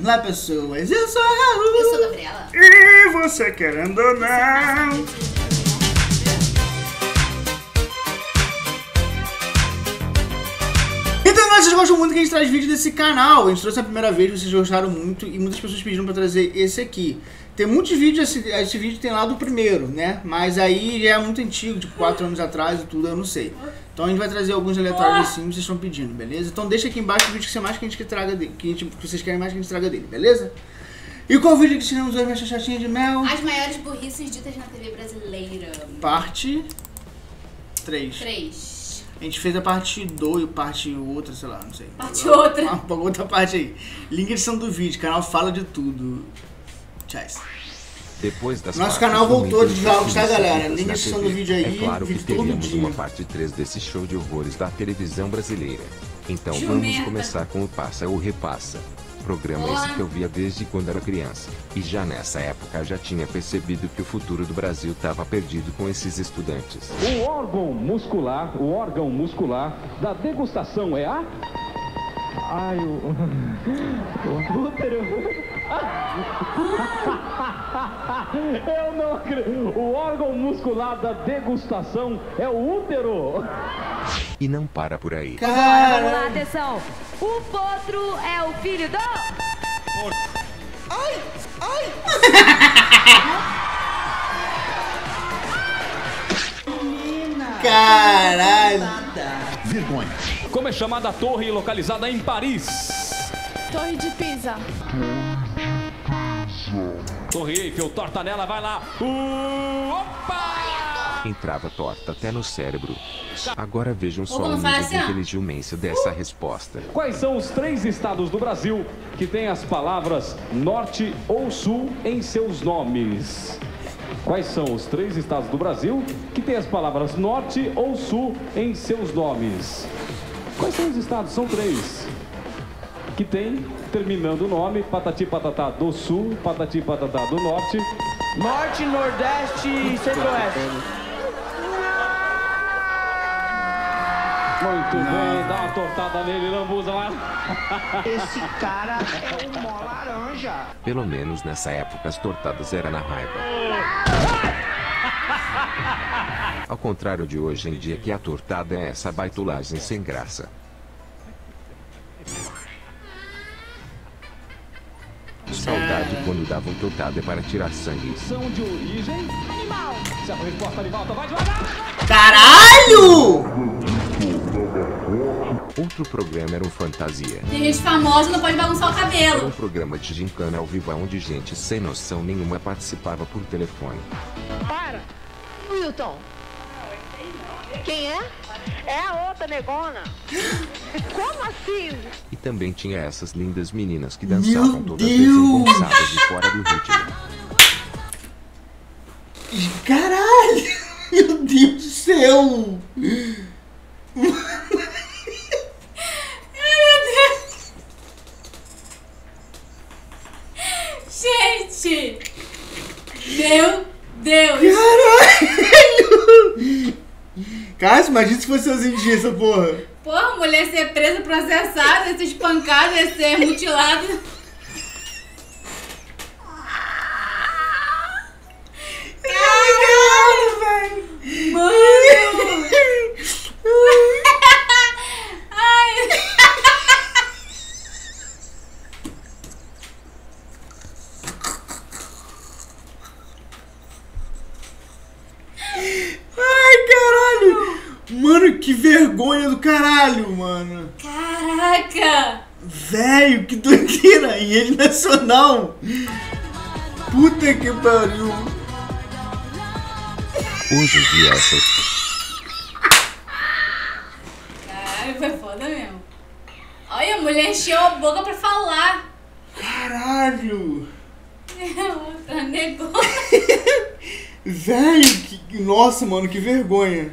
Olá, pessoas, eu sou a Eu Raul. sou a Gabriela. E você querendo ou não? Então, vocês gostam muito que a gente traz vídeo desse canal. A gente trouxe a primeira vez, vocês gostaram muito e muitas pessoas pediram pra trazer esse aqui. Tem muitos vídeos, esse vídeo tem lá do primeiro, né? Mas aí já é muito antigo, tipo 4 anos atrás e tudo, eu não sei. Então a gente vai trazer alguns aleatórios assim, vocês estão pedindo, beleza? Então deixa aqui embaixo o vídeo que você mais que a gente traga dele, que vocês querem mais que a gente traga dele, beleza? E qual vídeo que tiramos hoje, minha chachatinha de mel? As maiores burrices ditas na TV brasileira. Parte 3. 3. A gente fez a parte 2, parte outra, sei lá, não sei. Parte outra. Uma outra parte aí. Link edição do vídeo, canal fala de tudo. Tchau. Depois das Nosso partes canal voltou de jogos, tá, galera? exibidas Link na edição TV, do vídeo aí, é claro que vídeo todo teríamos dia. uma parte 3 desse show de horrores da televisão brasileira. Então Jumenta. vamos começar com o Passa ou Repassa. Programa esse que eu via desde quando era criança. E já nessa época já tinha percebido que o futuro do Brasil estava perdido com esses estudantes. O órgão muscular da degustação é a... Ai, o útero. Eu não acredito. O órgão muscular da degustação é o útero. E não para por aí. Vamos lá, Cara, atenção. O potro é o filho do... caralho. Como é chamada a torre localizada em Paris? Torre de Pisa. Torre Eiffel, torta nela, vai lá. Opa! Entrava torta até no cérebro. Agora vejam só Como o faz nível de assim, ó? inteligência dessa resposta. Quais são os 3 estados do Brasil que têm as palavras norte ou sul em seus nomes? Quais são os 3 estados do Brasil que têm as palavras norte ou sul em seus nomes? Quais são os estados? São 3. Que tem, terminando o nome, patati patatá do sul, patati patatá do norte. Norte, Nordeste e Centro-Oeste. Muito bem, dá uma tortada nele, lambuza lá. Esse cara é uma laranja. Pelo menos nessa época as tortadas eram na raiva. Ao contrário de hoje em dia que a tortada é essa baitolagem sem graça. Saudade quando davam tortada para tirar sangue. São de origem animal. Se a resposta animal, então vai devagar. Caralho! Outro programa era um Fantasia. Tem gente famosa, não pode bagunçar o Era um cabelo. programa de gincana ao vivo onde gente sem noção nenhuma participava por telefone. Para. Wilton. Quem é? É a outra negona. Como assim? E também tinha essas lindas meninas que dançavam Meu todas Deus! desengonçadas e fora do ritmo. Caralho! Meu Deus do céu! Gente! Meu Deus! Caralho! Cara, imagina se fosse hoje em dia essa porra. Porra, mulher ser presa, processada, ser espancada, ser mutilada. Caralho, velho! Mano! Ai! Ai, caralho! Mano, que vergonha do caralho, mano! Caraca! Velho, que doideira! Em rede nacional! Puta que pariu! Hoje em dia essas Caralho, foi foda mesmo. Olha, a mulher encheu a boca pra falar. Caralho! Outra negona. Velho, nossa, mano, que vergonha!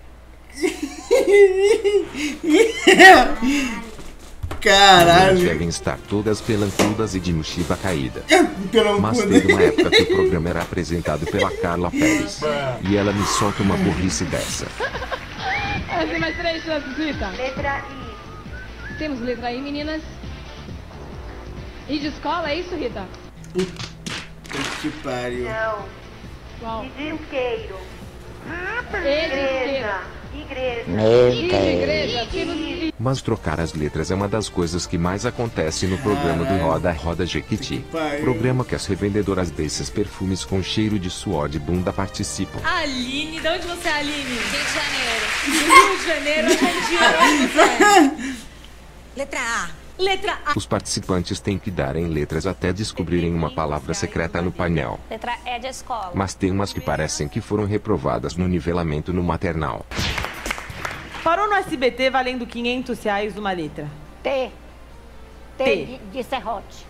Caralho! devem estar todas pelancudas e de mochiva caída. Pelo Mas amor teve de uma época que o programa era apresentado pela Carla Pérez. E ela me solta uma burrice dessa. Tem mais 3 chances, Rita. Letra I. Temos letra I, meninas. E de escola, é isso, Rita? Puta que pariu. Não. Qual? E de isqueiro. Igreja. Igreja. E de igreja. Temos... Mas trocar as letras é uma das coisas que mais acontece no programa do Roda Roda Jequiti. Programa que as revendedoras desses perfumes com cheiro de suor de bunda participam. Aline, de onde você é, Aline? Rio de Janeiro. Rio de Janeiro, onde você é? Letra A. Letra A. Os participantes têm que dar em letras até descobrirem uma palavra secreta no painel. Letra E de escola. Mas tem umas que parecem que foram reprovadas no nivelamento no maternal. Parou no SBT valendo R$500 uma letra. T. T de serrote.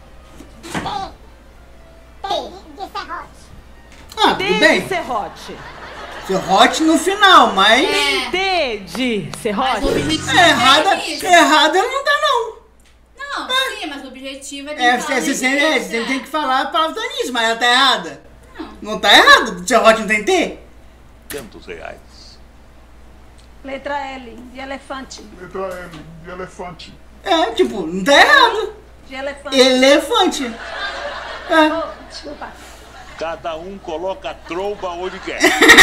T de serrote. Ah, T tudo bem. de serrote. Serrote no final, mas... T de serrote. Errada não tá, não. Não, sim, mas o objetivo é de Você tem que falar a palavra nisso, mas ela tá errada. Não tá errado. Serrote não tem T? Tantos reais. Letra L de elefante. Letra M de elefante. É, tipo, não tá errado. De elefante. Elefante. É. Oh, desculpa. Cada um coloca a tromba onde quer.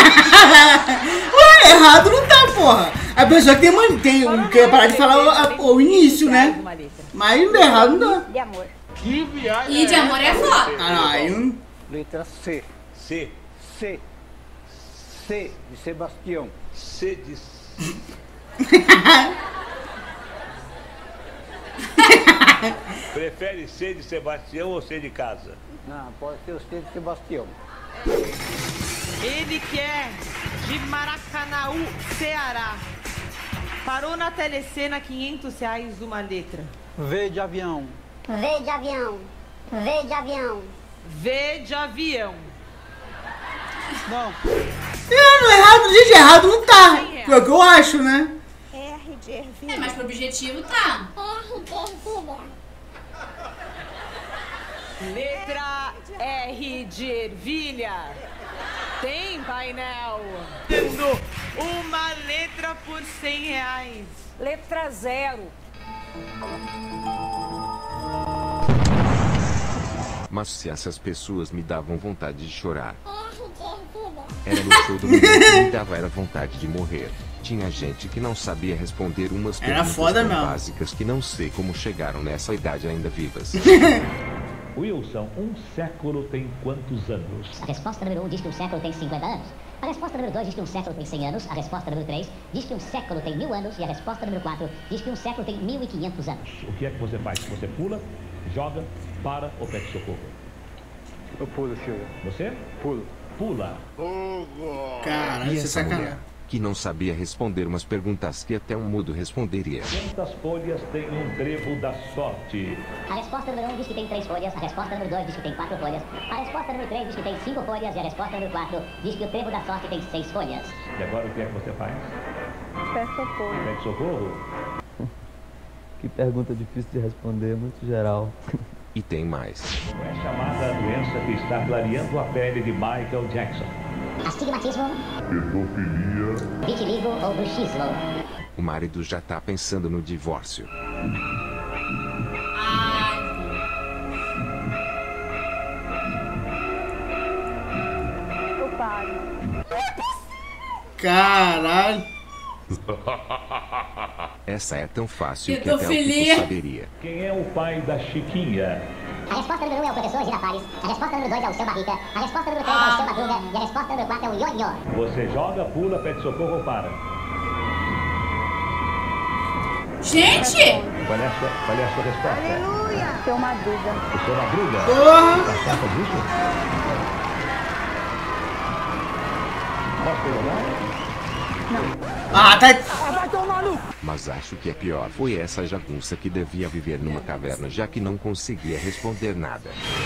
Ué, errado não tá, porra. A pessoa que quer parar de falar o início, né? Mas errado não dá. De amor. Que viagem. E de amor é foda. Ah, não, aí não... Letra C. C. C. C de Sebastião. C de... Prefere C de Sebastião ou C de casa? Não, pode ser o C de Sebastião. Ele que é de Maracanaú, Ceará. Parou na telecena R$500 uma letra. V de avião. V de avião. V de avião. V de avião. Não. Não, errado, gente, errado não tá. É o que eu acho, né? R de ervilha. É, mas pro objetivo tá. R de ervilha. Letra R de ervilha. Tem painel. Dando uma letra por R$100. Letra 0. Mas se essas pessoas me davam vontade de chorar. Era no show do mundo que me dava vontade de morrer. Tinha gente que não sabia responder umas perguntas foda tão mesmo. básicas que não sei como chegaram nessa idade ainda vivas. Wilson, um século tem quantos anos? A resposta número 1 diz que um século tem 50 anos. A resposta número 2 diz que um século tem 100 anos. A resposta número 3 diz que um século tem 1000 anos. E a resposta número 4 diz que um século tem 1500 anos. O que é que você faz? Você pula, joga, para ou pede socorro? Eu pulo, senhor. Você? Pulo. Pula. Caralho, E você essa sacanagem. mulher, que não sabia responder umas perguntas que até um mudo responderia. Quantas folhas tem um trevo da sorte? A resposta número 1 diz que tem 3 folhas. A resposta número 2 diz que tem 4 folhas. A resposta número 3 diz que tem 5 folhas. E a resposta número 4 diz que o trevo da sorte tem 6 folhas. E agora o que é que você faz? Peço socorro. Pede socorro? Que pergunta difícil de responder, muito geral. E tem mais. Como é chamada a doença que está clareando a pele de Michael Jackson? Astigmatismo, Pedofilia. vitiligo ou bruxismo. O marido já tá pensando no divórcio. Eu paro. Caralho. Essa é tão fácil que até o Pedofilia. Kiko saberia. Quem é o pai da Chiquinha? A resposta número 1 é o professor Girafales. A resposta número 2 é o seu Barrica. A resposta número 3 é o seu Madruga. E a resposta número 4 é o Nhonhó. Você joga, pula, pede socorro ou para? Gente! Qual é a sua resposta? Aleluia. Seu Madruga. O seu Madruga? Porra. Tá certo disso? Posso jogar? Ah, tá... Mas acho que a pior foi essa jagunça que devia viver numa caverna, já que não conseguia responder nada.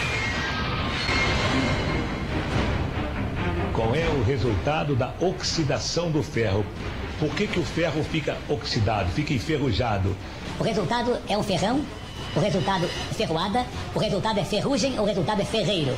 Qual é o resultado da oxidação do ferro? Por que o ferro fica oxidado, fica enferrujado? O resultado é um ferrão. O resultado é ferroada. O resultado é ferrugem. O resultado é ferreiro.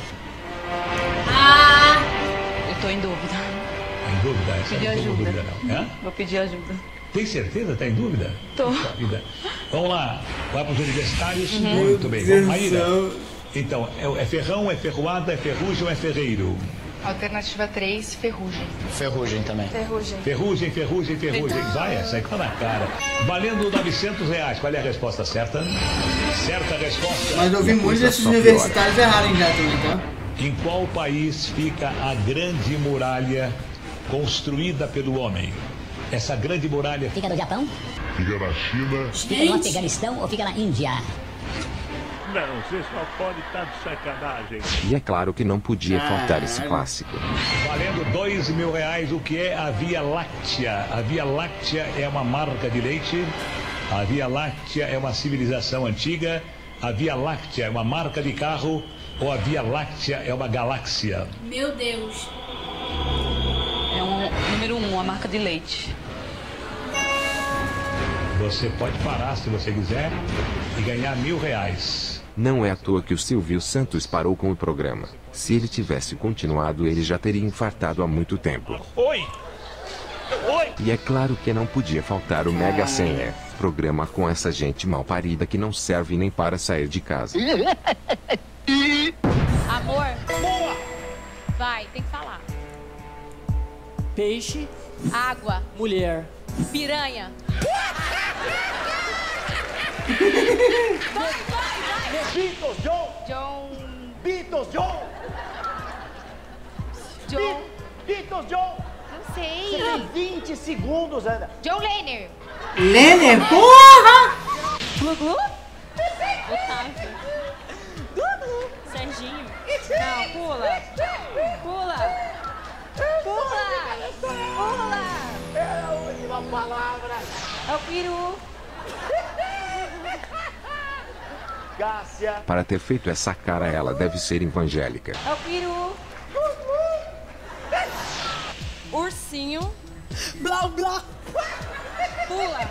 Eu tô em dúvida. Tá em dúvida? Pedir Não tem ajuda. dúvida, não. É? Vou pedir ajuda. Tem certeza? Tá em dúvida? Tô. Puxa vida. Vamos lá, vai para os universitários? Muito bem, vamos, Maíra. Então, é ferrão, é ferroada, é ferrugem ou é ferreiro? Alternativa 3, ferrugem. Ferrugem também. Ferrugem. Ferrugem, ferrugem, ferrugem. Vai, essa aí tá na cara. Valendo R$900. Qual é a resposta certa? Certa resposta. Mas eu vi muitos desses universitários errarem já também, tá? Em qual país fica a grande muralha construída pelo homem? Essa grande muralha... Fica no Japão? Fica na China. Fica no Afeganistão ou fica na Índia? Não, você só pode estar de sacanagem. E é claro que não podia faltar esse clássico. Valendo R$2.000, o que é a Via Láctea? A Via Láctea é uma marca de leite. A Via Láctea é uma civilização antiga. A Via Láctea é uma marca de carro. Ou a Via Láctea é uma galáxia? Meu Deus. É número 1, a marca de leite. Você pode parar se você quiser e ganhar R$1.000. Não é à toa que o Silvio Santos parou com o programa. Se ele tivesse continuado, ele já teria infartado há muito tempo. Oi! Oi! E é claro que não podia faltar o Mega Senha. Programa com essa gente mal parida que não serve nem para sair de casa. Amor. Boa! Vai, tem que falar. Peixe. Água. Mulher. Piranha. Vai. Beatles, John. John. Beatles, John. John. Beatles, John. Não sei. Você tem 20 segundos, Ana. John Lennon. Lennon, porra! Glu-glu? Otávio. Dudu. Serginho. Não, pula. Pula. Pula. Pula. É a última palavra. É o peru. Cássia. Para ter feito essa cara, ela deve ser evangélica. É o peru. Ursinho. Blá, blá. Pula.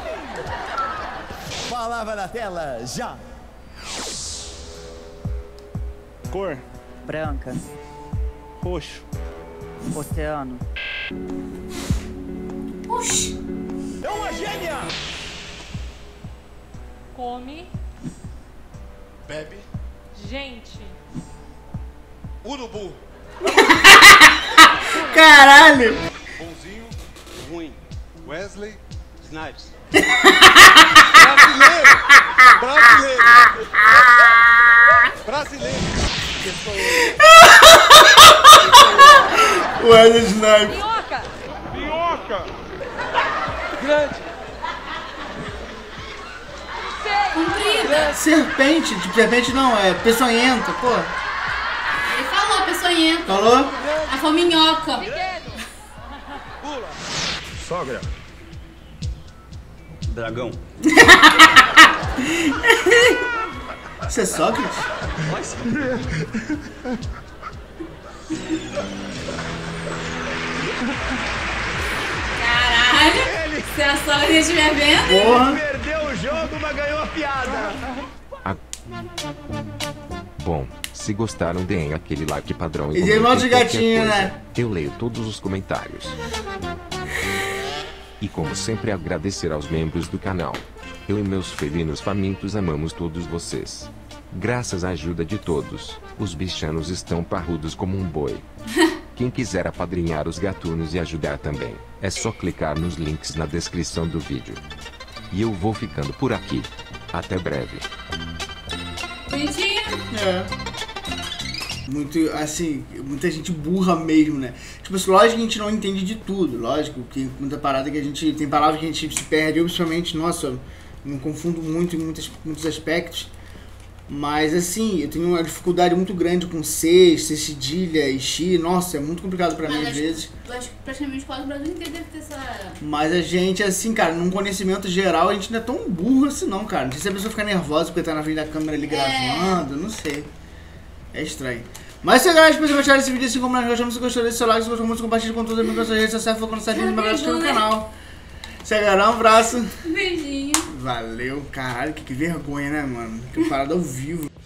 Palavra na tela, já. Cor. Branca. Roxo. Oceano. Oxi. É uma gêmea. Come. Bebe. Gente. Urubu. Caralho! Bonzinho. Ruim. Wesley Snipes. Brasileiro. Wesley Snipes. Minhoca. Minhoca. Grande. Comprida. Serpente, tipo, serpente não, é peçonhenta, pô. Ele falou, peçonhenta. Falou? A fominhoca. Pula. Sogra. Dragão. Você é Sócrates? Caralho. Se a sogra estiver vendo. Porra. Perdeu o jogo, mas ganhou a piada. Bom, se gostaram, deem aquele like padrão E comentem emoji de qualquer gatinho, coisa. né? Eu leio todos os comentários. E como sempre, agradecer aos membros do canal. Eu e meus felinos famintos amamos todos vocês. Graças à ajuda de todos, os bichanos estão parrudos como um boi. Quem quiser apadrinhar os gatunos e ajudar também, é só clicar nos links na descrição do vídeo. E eu vou ficando por aqui. Até breve. Bonitinho. É. Muito, assim, muita gente burra mesmo, né? Tipo assim, lógico que a gente não entende de tudo, lógico, que muita parada que a gente, tem palavras que a gente se perde, eu principalmente, nossa, eu me confundo muito em muitos aspectos, mas assim, eu tenho uma dificuldade muito grande com C cedilha e X, nossa, é muito complicado pra mim às vezes. Eu acho que praticamente quase o Brasil inteiro deve ter essa... Mas a gente, assim, cara, num conhecimento geral, a gente não é tão burro assim não, cara. Não sei se a pessoa fica nervosa porque tá na frente da câmera ali gravando, não sei. É estranho. Mas se a galera, se você gostar desse vídeo, assim como nós gostamos, se gostou desse seu like, se gostou muito, compartilhe com todos os amigos das redes sociais, focando no site e abraço no canal. Se a galera, um abraço. Beijinho. Valeu, caralho, que vergonha, né, mano? Que parada ao vivo.